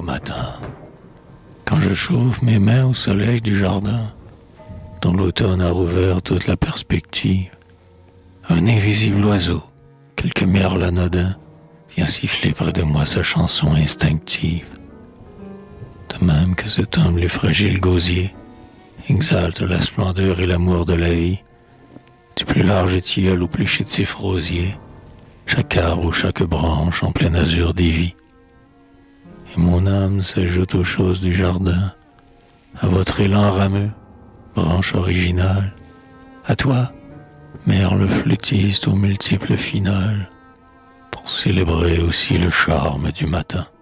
matin, quand je chauffe mes mains au soleil du jardin, dont l'automne a rouvert toute la perspective, un invisible oiseau, quelque merle anodin, vient siffler près de moi sa chanson instinctive. De même que cet humble et fragile gosier exalte la splendeur et l'amour de la vie, du plus large tilleul au plus chétif rosier, chaque arbre ou chaque branche en plein azur dévie. Et mon âme s'ajoute aux choses du jardin, à votre élan rameux, branche originale, à toi, merle flûtiste aux multiples finales, pour célébrer aussi le charme du matin.